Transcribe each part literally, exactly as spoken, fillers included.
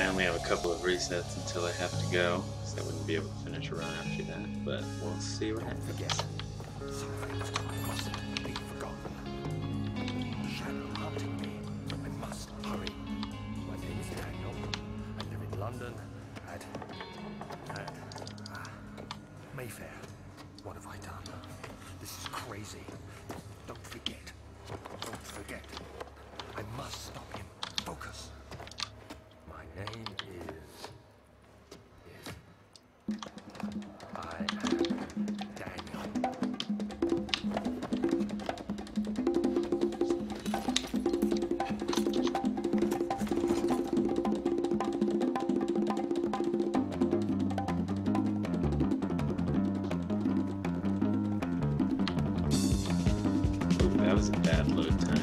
I only have a couple of resets until I have to go, so I wouldn't be able to finish a run after that, but we'll see what happens. Something mustn't be forgotten. Shadow hunting me. I must hurry. My name is Daniel. I live in London at... at... Uh, Mayfair. What have I done? This is crazy. Don't forget. Don't forget. I must stop him. Focus. My name is... is... I am Daniel. Ooh, that was a bad load time.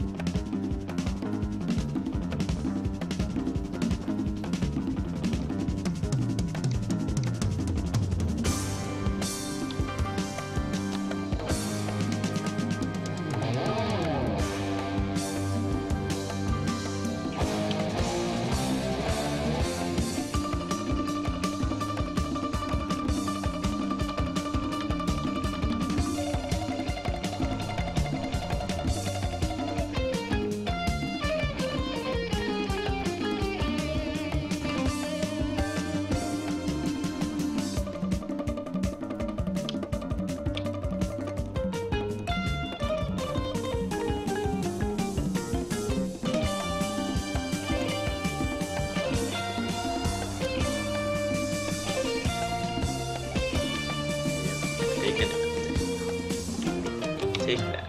Take that.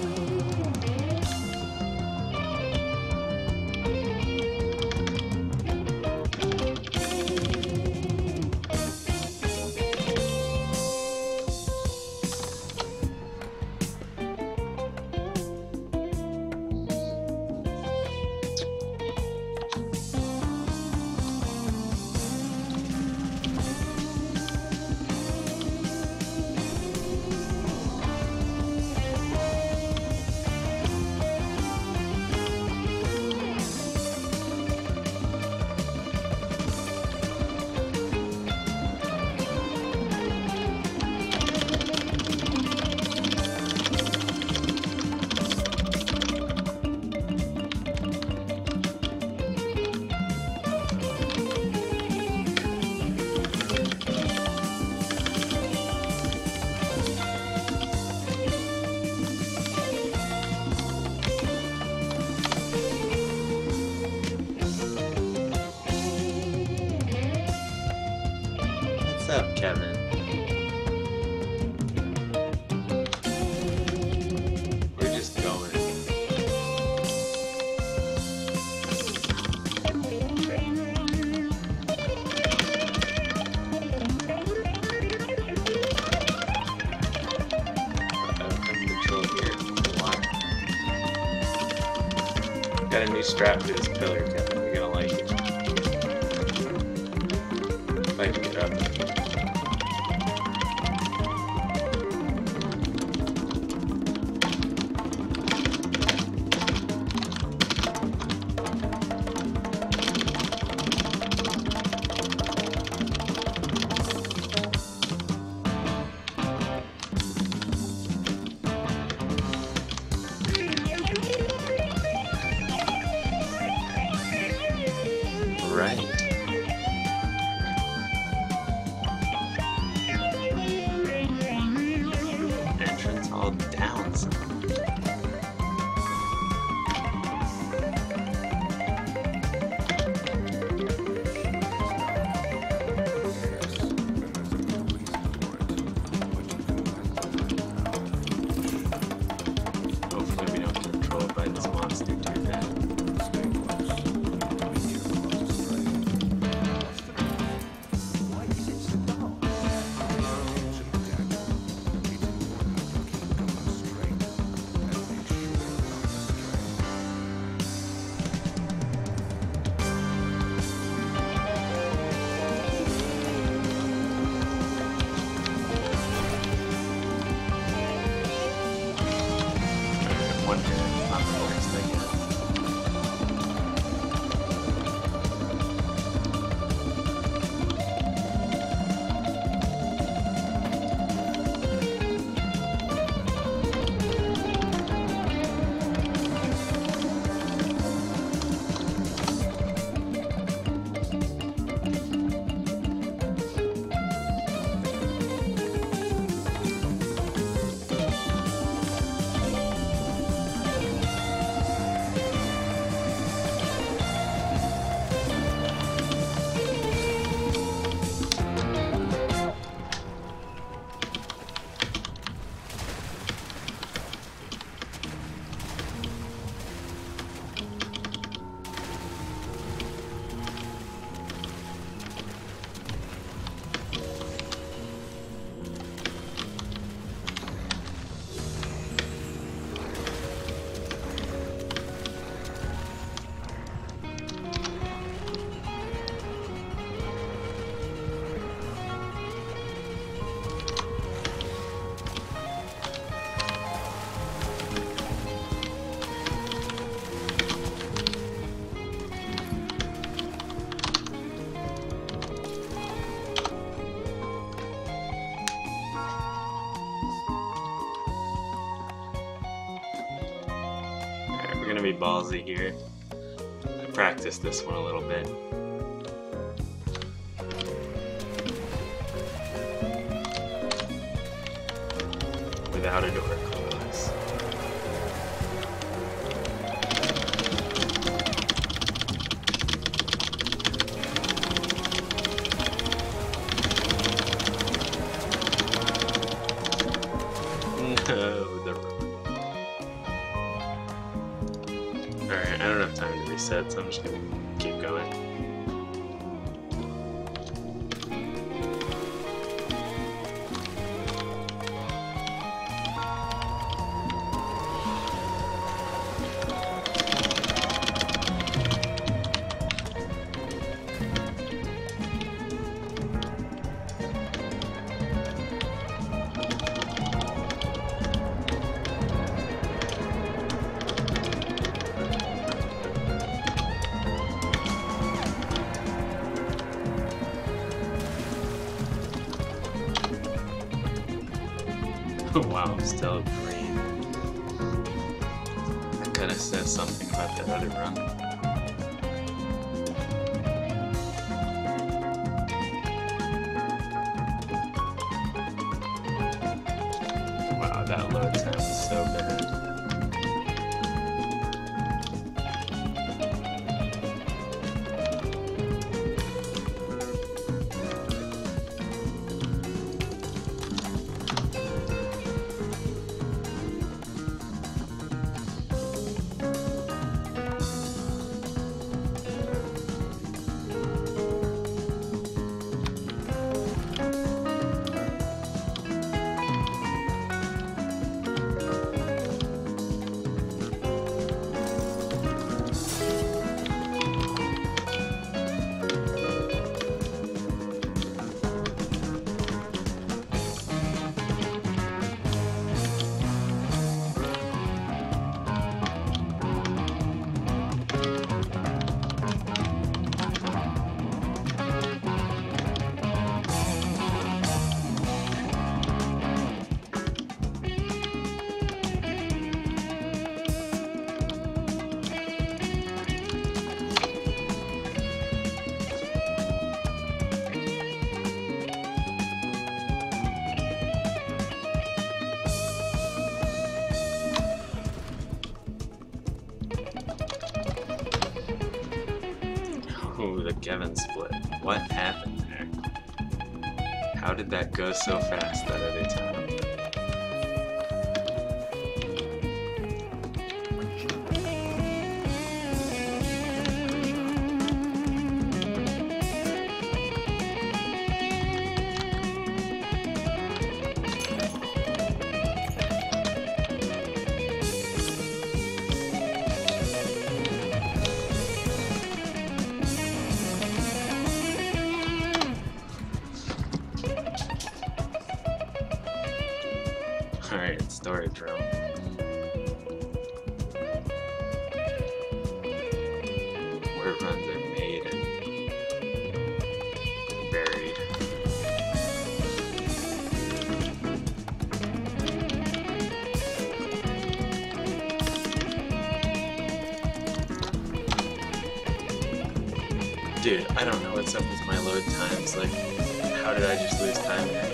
What's up, Kevin? We're just going. Control here. Water. Got a new strap to this pillar, Kevin. You're gonna like it. If I can get up. Right. Entrance all down some. Hopefully we don't control it by this monster too bad. We're gonna be ballsy here. I practiced this one a little bit. Without a door close. No, the Alright, I don't have time to reset, so I'm just gonna keep going. Wow, I'm still green. That kinda says something about that other run. Wow, that load time is so bad. Ooh, the Kevin split. What happened there? How did that go so fast that other time? Alright, storage room. Where runs are made and buried. Dude, I don't know what's up with my load times. Like, how did I just lose time there?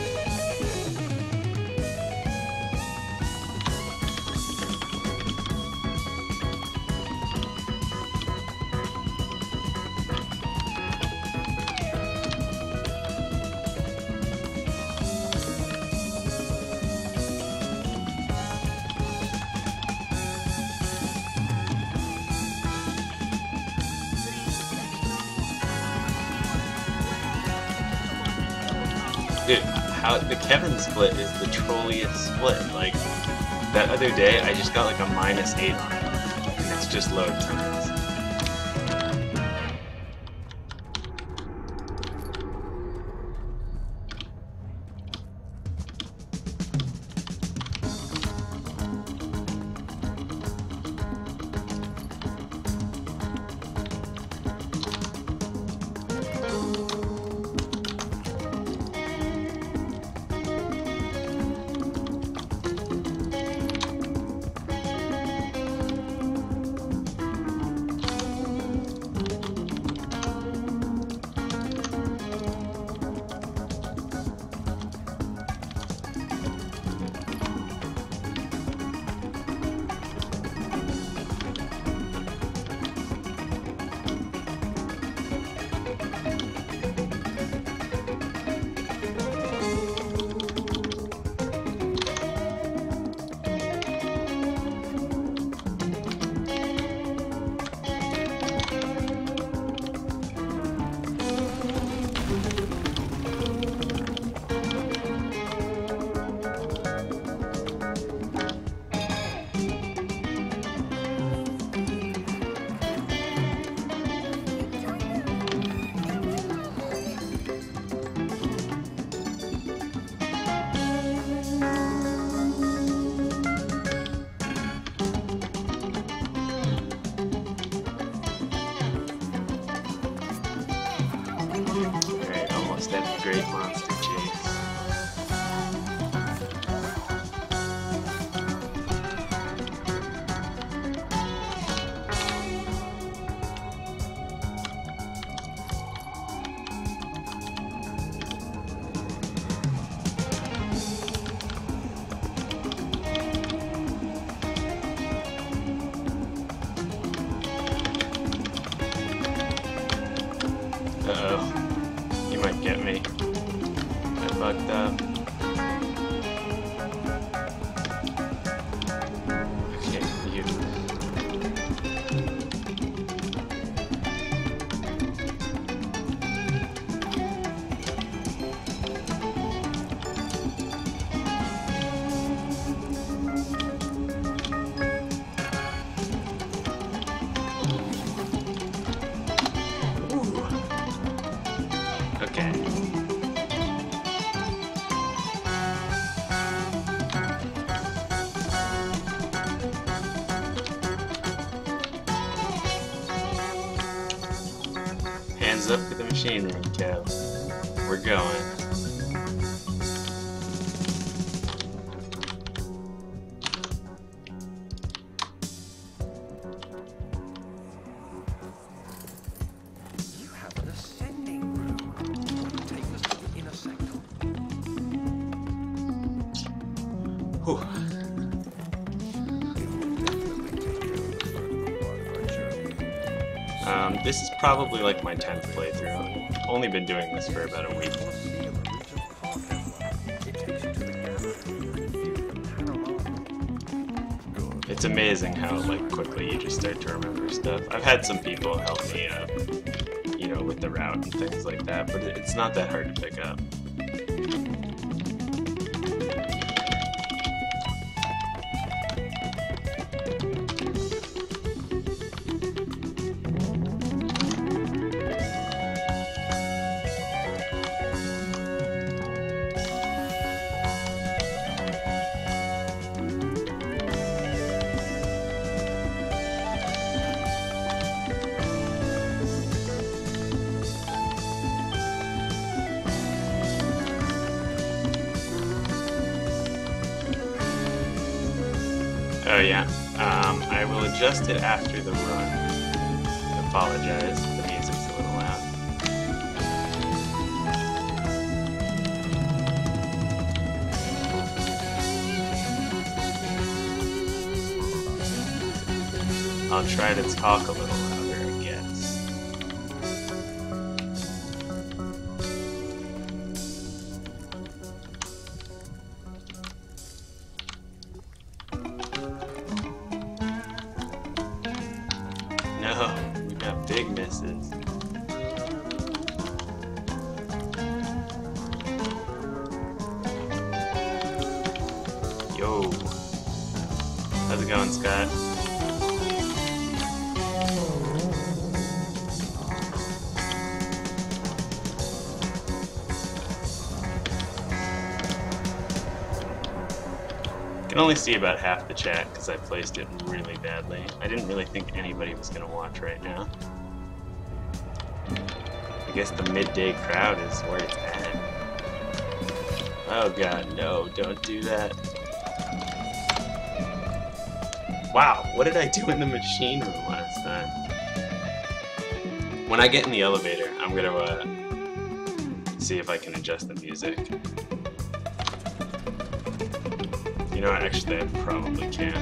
Dude, how the Kevin split is the trolliest split. Like, that other day, I just got like a minus eight on it, and it's just load times. straight monster chase. Uh-oh. You might get me. I fucked up. Okay, you. Okay. Hands up for the machine room, Cal. We're going. You have an ascending room. Take us to the inner sector. Whew. Um, this is probably like my tenth playthrough. I've only been doing this for about a week. It's amazing how like quickly you just start to remember stuff. I've had some people help me, uh, you know, with the route and things like that, but it's not that hard to pick up. Oh yeah, um, I will adjust it after the run. I apologize, the music's a little loud. I'll try to talk a little louder, I guess. No, we got big misses. Yo. How's it going, Scott? I can only see about half the chat because I placed it really badly. I didn't really think anybody was going to watch right now. I guess the midday crowd is where it's at. Oh god, no, don't do that. Wow, what did I do in the machine room last time? When I get in the elevator, I'm going to uh, see if I can adjust the music. You know, actually, I probably can.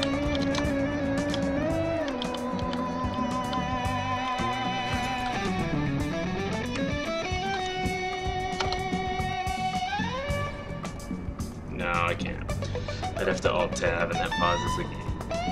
No, I can't. I'd have to Alt-Tab, and that pauses the game.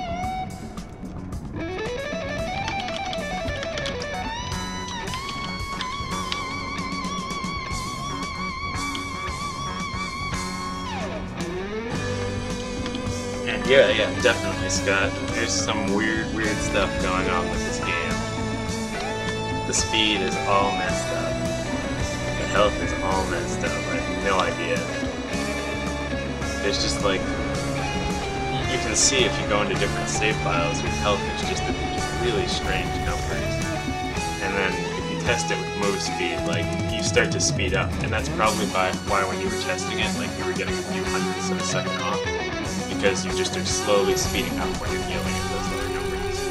Yeah, yeah, definitely, Scott. There's some weird, weird stuff going on with this game. The speed is all messed up. The health is all messed up. I have no idea. There's just like... You can see if you go into different save files, your health is just at these really strange numbers. And then if you test it with move speed, like, you start to speed up, and that's probably by, why when you were testing it, like, you were getting a few hundredths of a second off, because you just are slowly speeding up when you're healing at those lower numbers.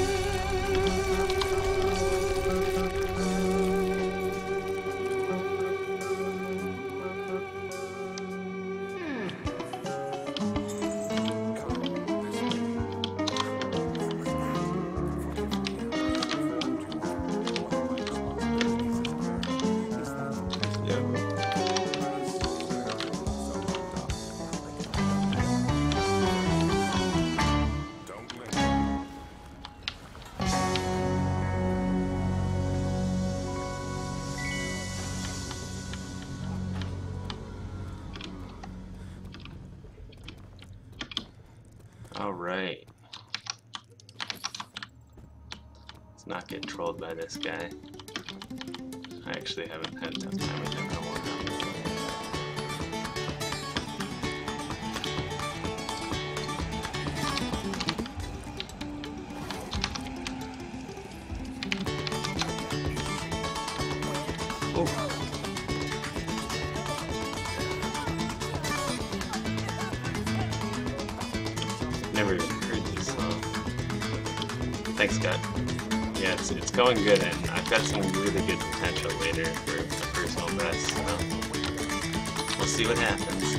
Alright. Let's not get trolled by this guy. I actually haven't had a tough time with him in a while. Oh. Never even heard this song. Thanks, God. Yeah, it's, it's going good, and I've got some really good potential later for a personal best, so we'll see what happens.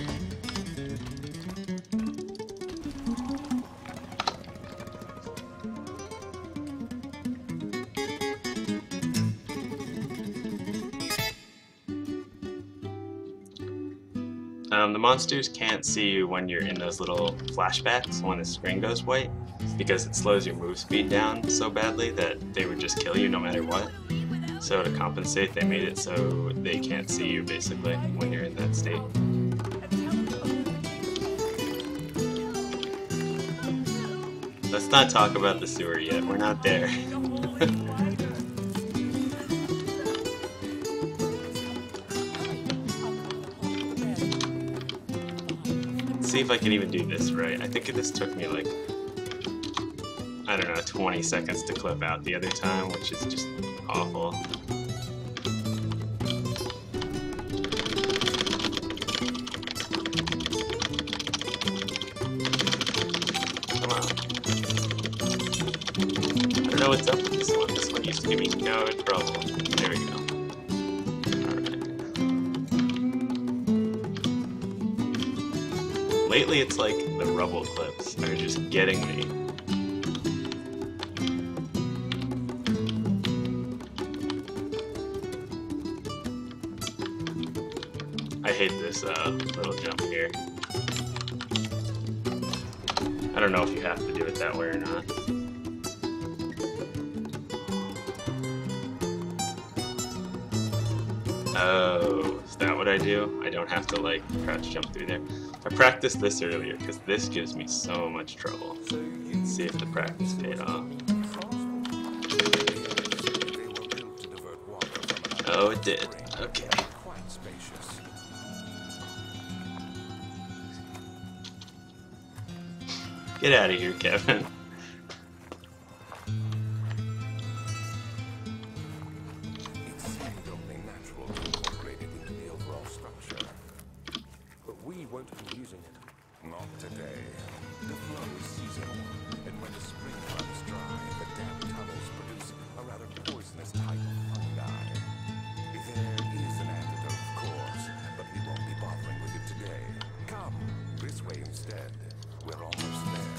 Um, the monsters can't see you when you're in those little flashbacks when the screen goes white, because it slows your move speed down so badly that they would just kill you no matter what. So to compensate, they made it so they can't see you basically when you're in that state. Let's not talk about the sewer yet, we're not there. See if I can even do this right. I think this took me like, I don't know, twenty seconds to clip out the other time, which is just awful. Come on. I don't know what's up with this one. This one used to give me no trouble. There we go. Lately, it's like the rubble clips are just getting me. I hate this uh, little jump here. I don't know if you have to do it that way or not. Oh, is that what I do? I don't have to like crouch jump through there. I practiced this earlier because this gives me so much trouble. Let's see if the practice paid off. Oh, it did. Okay. Get out of here, Kevin. We won't be using it. Not today. The flow is seasonal, and when the spring runs dry, the damp tunnels produce a rather poisonous type of fungi. There is an antidote, of course, but we won't be bothering with it today. Come, this way instead. We're almost there.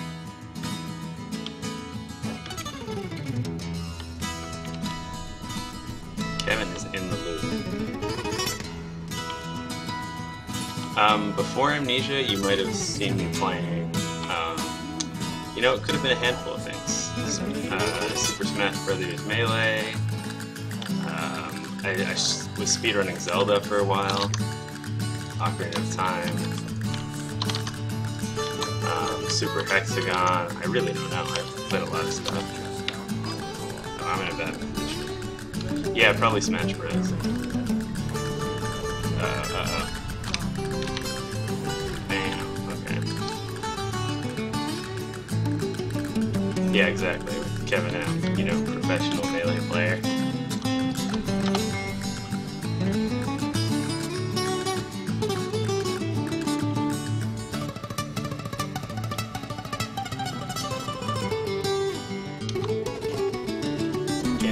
Kevin is in the loop. Um, before Amnesia, you might have seen me playing, um, you know, it could have been a handful of things. Uh, Super Smash Brothers Melee, um, I, I was speedrunning Zelda for a while, Ocarina of Time, um, Super Hexagon, I really don't know, I've played a lot of stuff. Oh, I'm in a bad position. Yeah, probably Smash Bros. Uh, uh-oh. Yeah, exactly. Kevin M, you know, professional Melee player.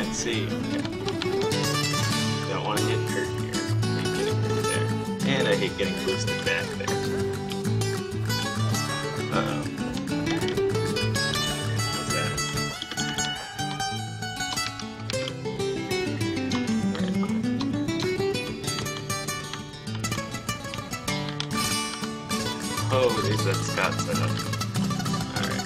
let's see. Don't want to get hurt here. I hate getting hurt there. And I hate getting boosted back there. Uh-oh. What's that? Alright. Oh, there's that Scott setup. Alright.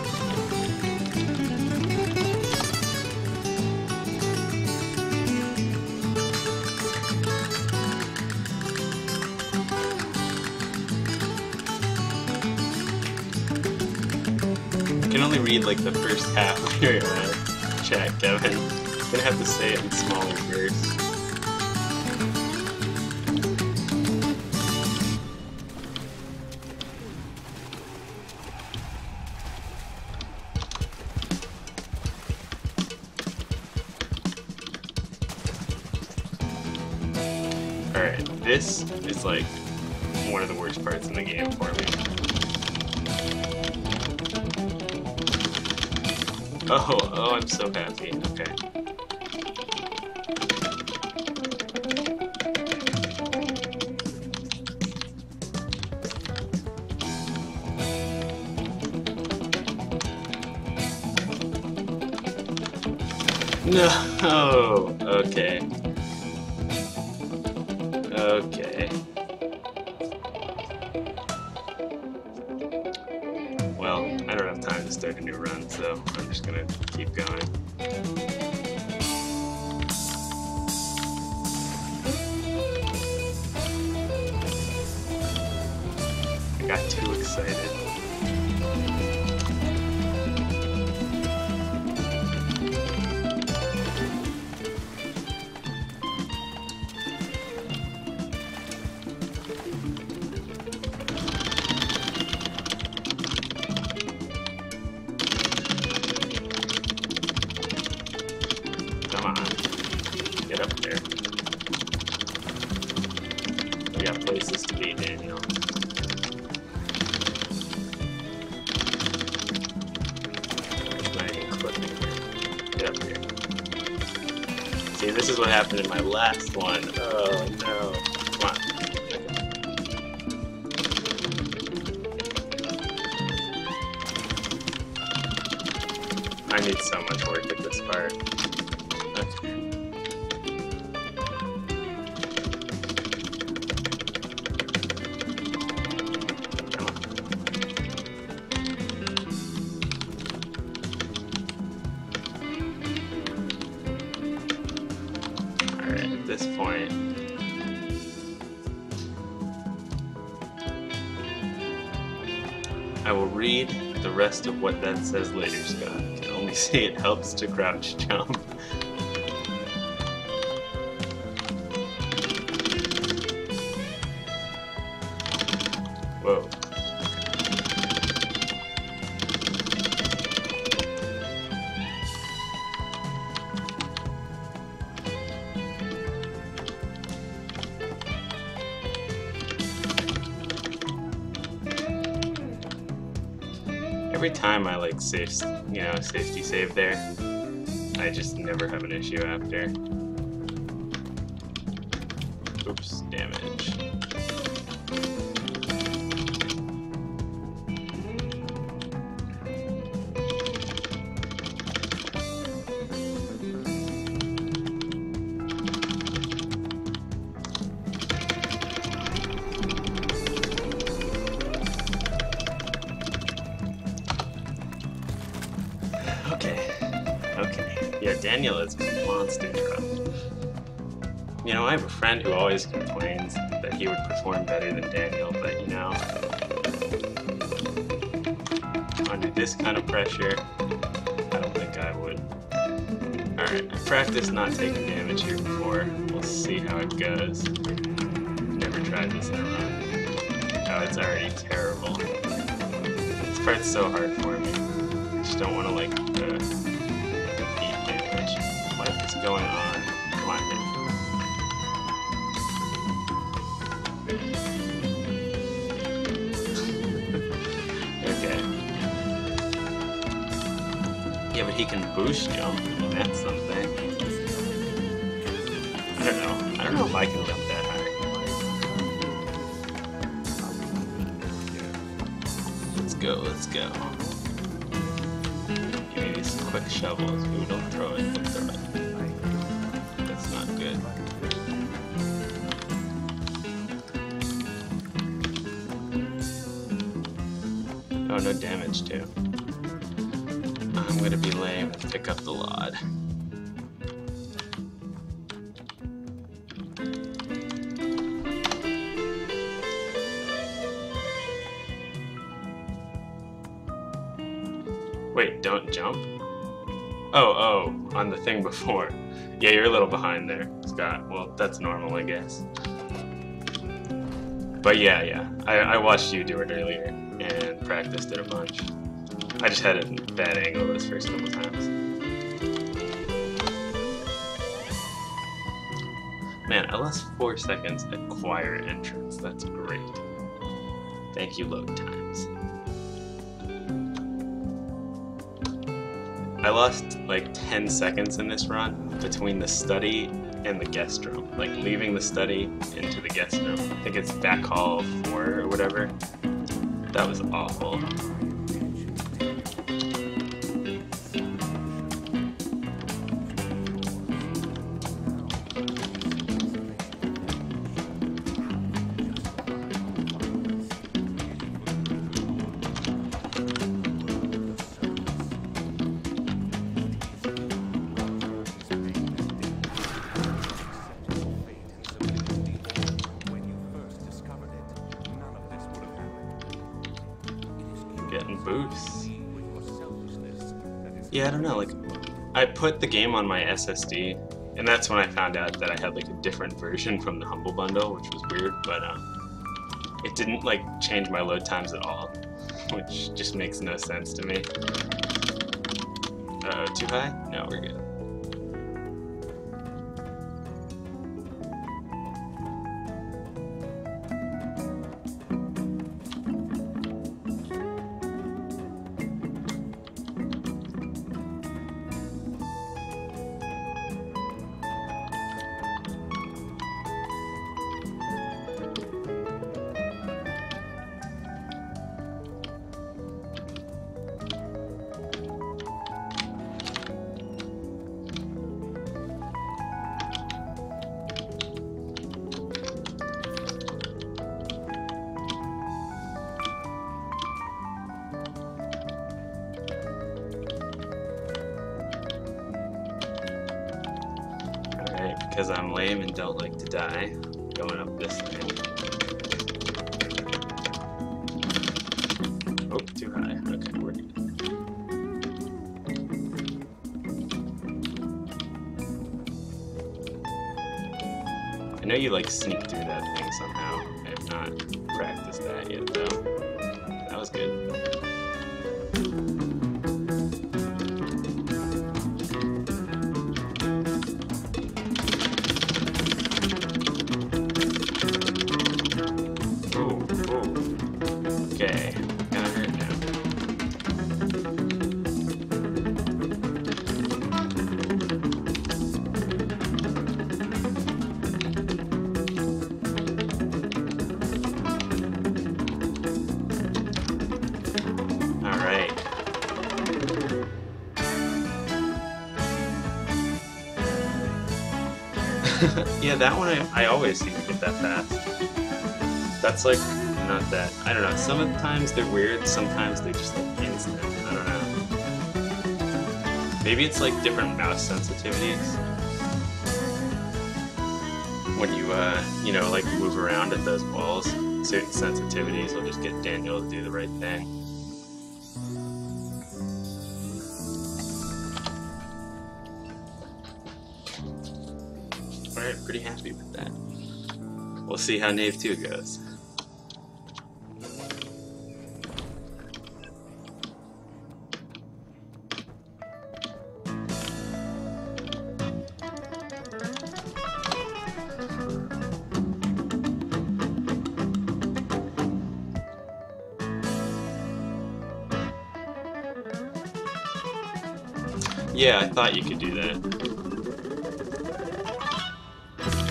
I can only read like the first half of your uh, chat, Kevin. I'm gonna have to say it in smaller verse. Alright, this is like one of the worst parts in the game for me. Oh, oh, I'm so happy. Okay. No, okay. Okay. Well, I don't have time to start a new run, so I'm just gonna keep going. I got too excited. Come on. Get up there. We got places to be, Daniel. There's not even clipping here. Get up here. See, this is what happened in my last one. Oh, no. Come on. I need so much work at this part. Okay. Come on. Alright, at this point, I will read the rest of what that says later, Scott. I can only say it helps to crouch jump. Whoa. Every time I like safe, you know, safety save there, I just never have an issue after. Oops, damage. Okay, okay. Yeah, Daniel is monster drunk. You know, I have a friend who always complains that he would perform better than Daniel, but you know, under this kind of pressure, I don't think I would. Alright, I practiced not taking damage here before. We'll see how it goes. Never tried this in a run. Oh, it's already terrible. This part's so hard for me. I just don't want to, like, uh, repeat damage. What is going on? Come on, man. Okay. Yeah, but he can boost jump, and that's something. I don't know. I don't know if I can jump that high. Let's go, let's go. Give me these quick shovels. Ooh, don't throw it, don't throw it. That's not good. Oh, no damage too. I'm gonna be lame and pick up the lod. Wait, don't jump? Oh, oh, on the thing before. Yeah, you're a little behind there, Scott. Well, that's normal, I guess. But yeah, yeah, I, I watched you do it earlier and practiced it a bunch. I just had a bad angle those first couple times. Man, I lost four seconds at choir entrance. That's great. Thank you, load times. I lost like ten seconds in this run between the study and the guest room. Like leaving the study into the guest room. I think it's back hall four or whatever. That was awful. Getting boosts. Yeah, I don't know, like, I put the game on my S S D, and that's when I found out that I had like a different version from the Humble Bundle, which was weird, but um, it didn't like change my load times at all, which just makes no sense to me. Uh, too high? No, we're good. Because I'm lame and don't like to die, going up this thing. Oh, too high. Okay, we're good. I know you like sneak through that thing somehow. I have not practiced that yet though. That was good. Okay, kinda hurt now. Alright. Yeah, that one I, I always seem to get that fast. That's like not that. I don't know. Sometimes they're weird, sometimes they're just like instant. I don't know. Maybe it's like different mouse sensitivities. When you, uh, you know, like move around at those walls, certain sensitivities will just get Daniel to do the right thing. Alright, pretty happy with that. We'll see how Nave two goes. Yeah, I thought you could do that.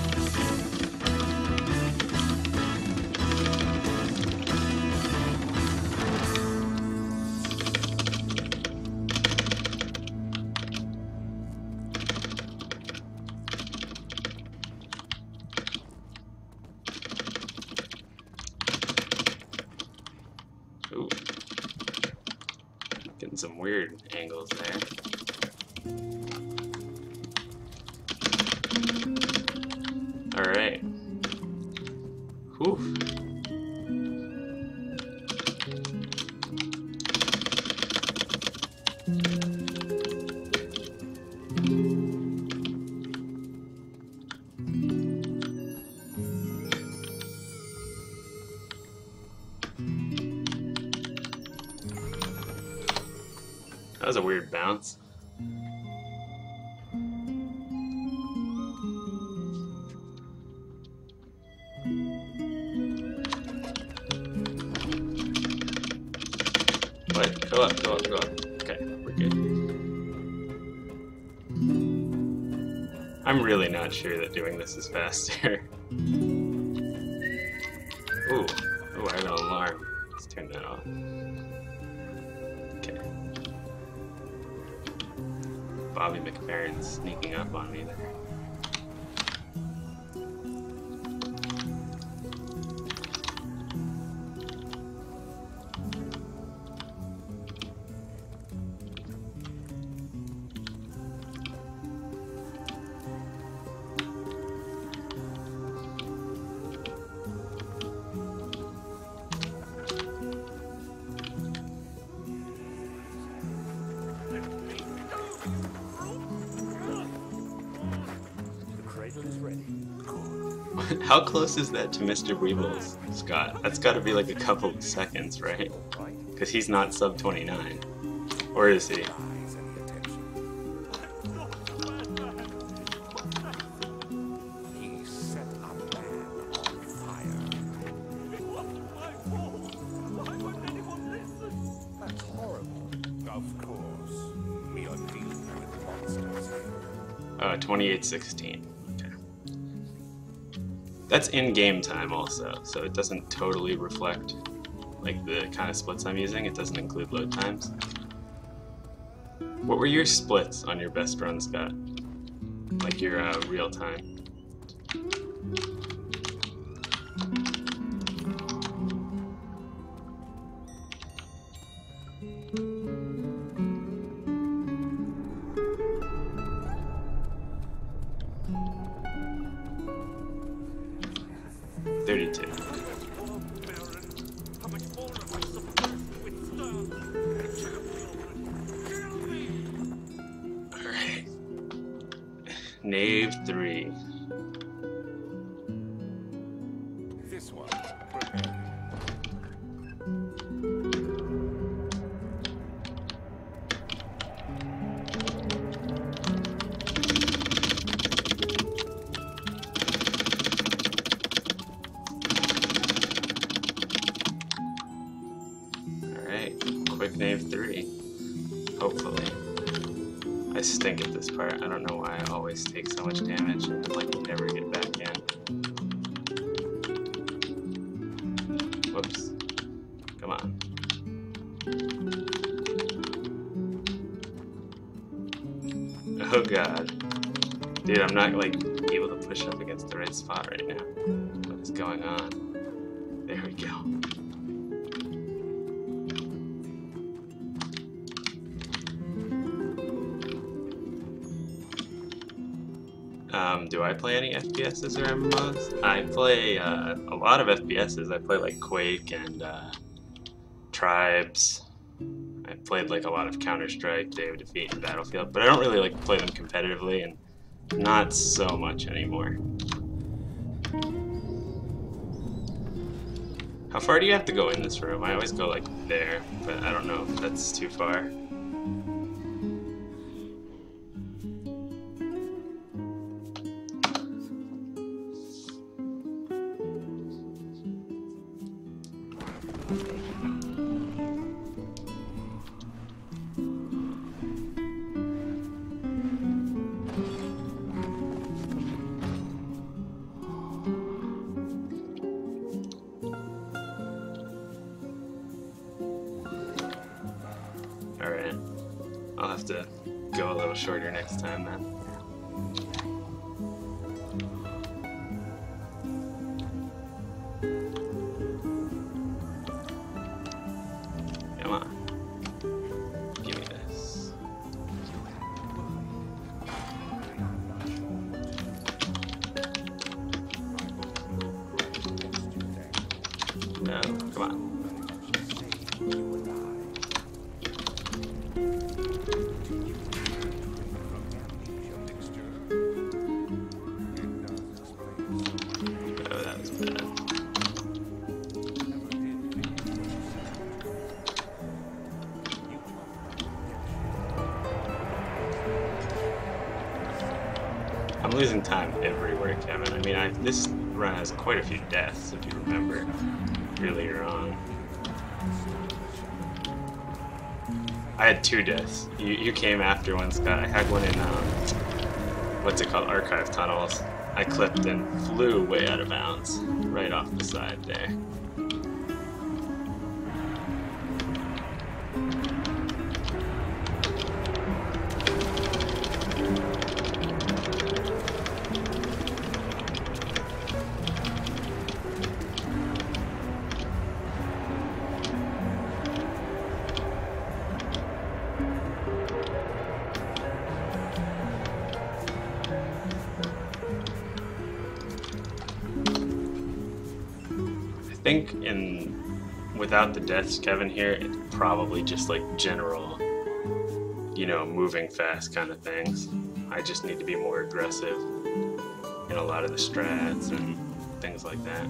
some weird angles there. Alright. Whew. That was a weird bounce. Wait, go up, go up, go up. Okay, we're good. I'm really not sure that doing this is faster. Ooh, ooh, I have an alarm. Let's turn that off. Okay. Bobby McFerrin's sneaking up on me there. How close is that to Mister Weebles, Scott? That's got to be like a couple of seconds, right? Because he's not sub twenty-nine. Or is he? That's horrible. Of course. We are dealing with monsters here. Uh, twenty-eight sixteen. That's in-game time also, so it doesn't totally reflect like the kind of splits I'm using. It doesn't include load times. What were your splits on your best run, Scott? Like your uh, real time? thirty-two. Alright. Knave three. This one. Prepare. Quick knave three. Hopefully. I stink at this part. I don't know why I always take so much damage and like never get back in. Whoops. Come on. Oh god. Dude, I'm not like able to push up against the right spot right now. What is going on? There we go. Um, do I play any F P Ss or M M Os? I play uh, a lot of F P Ss. I play like Quake and uh, Tribes. I played like a lot of Counter-Strike, Day of Defeat, and Battlefield, but I don't really like play them competitively, and not so much anymore. How far do you have to go in this room? I always go like there, but I don't know if that's too far. Alright, I'll have to go a little shorter next time then. Come on. Gimme. Come on. Oh, that was bad. I'm losing time everywhere, Kevin. I mean, I, this run has quite a few deaths, if you remember, earlier on. I had two deaths. You, you came after one, Scott. I had one in, um, what's it called, archive tunnels. I clipped and flew way out of bounds, right off the side there. I think in without the deaths, Kevin, here, it's probably just like general, you know, moving fast kind of things. I just need to be more aggressive in a lot of the strats and things like that.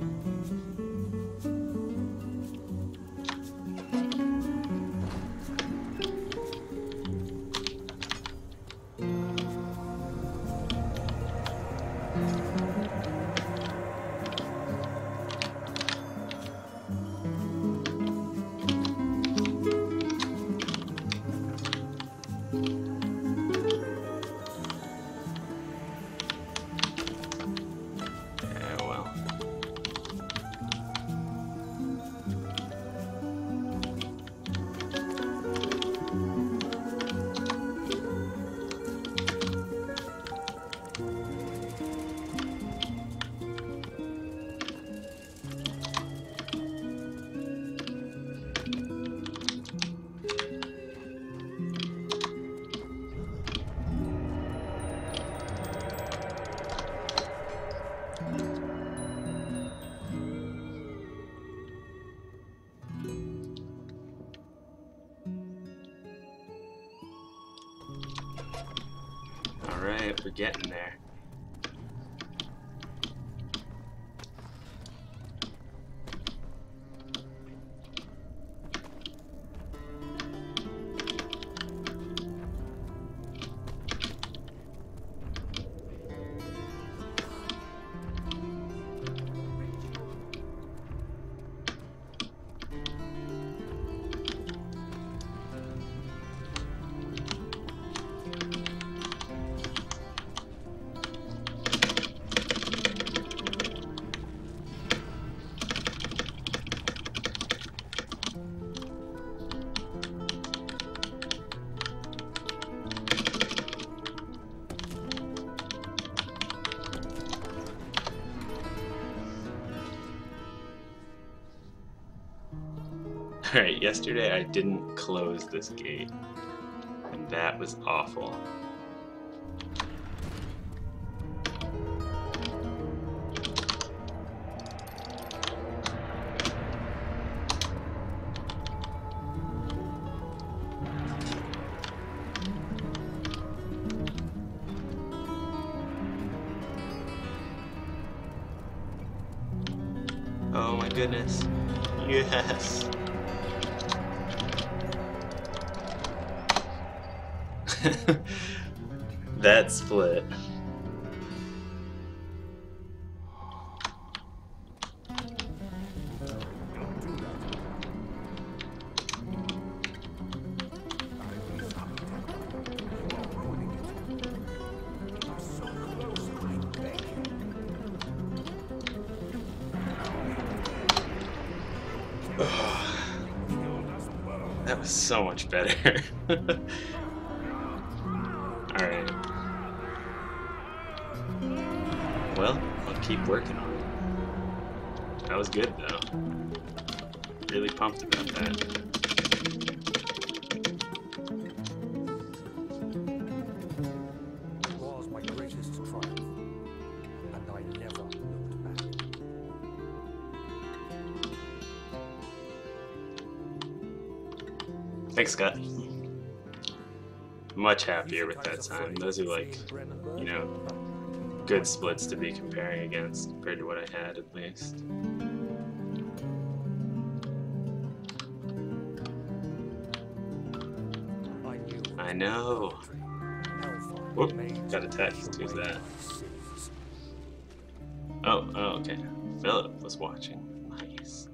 Alright, we're getting there. Alright, yesterday I didn't close this gate, and that was awful. Oh my goodness. Yes. That split. That was so much better. Alright. Well, I'll keep working on it. That was good, though. Really pumped about that. It was my greatest triumph, and I never looked back. Thanks, Scott. Much happier with that time. Those are like, you know, good splits to be comparing against compared to what I had at least. I know. Whoop, got attacked. Who's that? Oh, oh, okay. Philip was watching. Nice.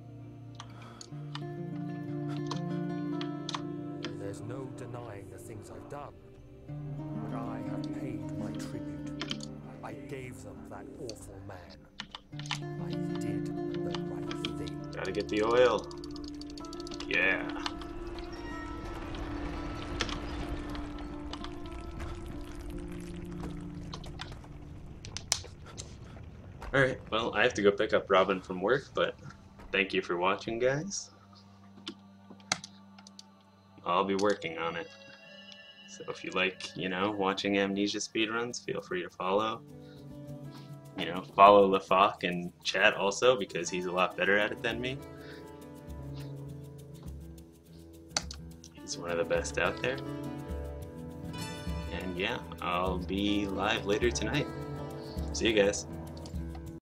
There's no denying the things I've done, but I have paid my tribute. I gave them that awful man. I did the right thing. Gotta get the oil. Yeah. Alright, well, I have to go pick up Robin from work, but thank you for watching, guys. I'll be working on it. So if you like, you know, watching Amnesia speedruns, feel free to follow. You know, follow LaFoc in chat also, because he's a lot better at it than me. He's one of the best out there. And yeah, I'll be live later tonight. See you guys.